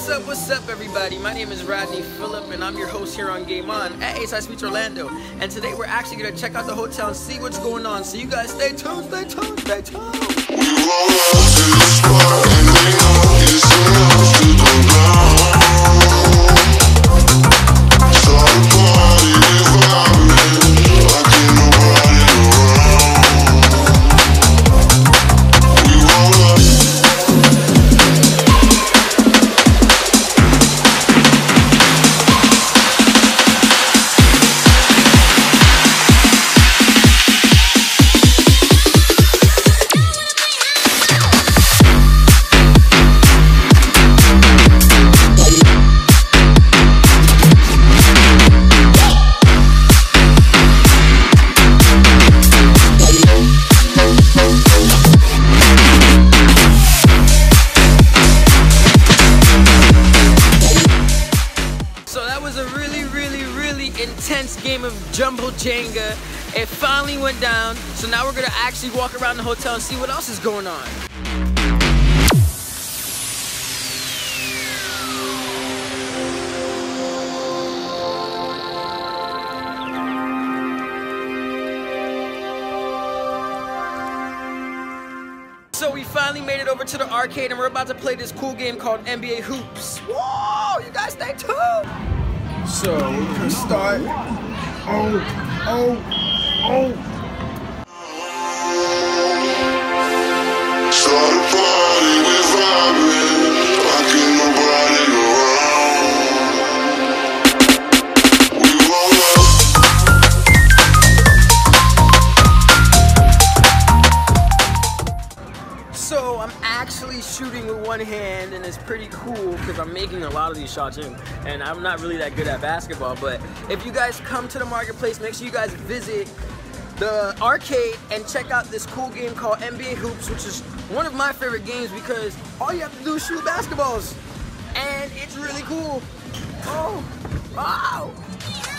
What's up, everybody? My name is Rodney Phillip, and I'm your host here on Game On at A-Side Suites Orlando. And today we're actually going to check out the hotel and see what's going on. So you guys stay tuned, stay tuned, stay tuned. We roll up to the spot and we know it's enough to go down. Start a party vibing, like ain't nobody around. We roll up. Intense game of Jumbo Jenga. It finally went down, so now we're gonna actually walk around the hotel and see what else is going on. So we finally made it over to the arcade and we're about to play this cool game called NBA Hoops. Whoa, you guys stay tuned! So we're gonna start. Start a party, we vibing, like ain't nobody around. We roll up. So I'm actually shooting with one hand, and it's pretty cool because I'm making a lot of these shots in, and I'm not really that good at basketball. But if you guys come to the marketplace, make sure you guys visit the arcade and check out this cool game called NBA Hoops, which is one of my favorite games because all you have to do is shoot basketballs, and it's really cool. Oh, wow.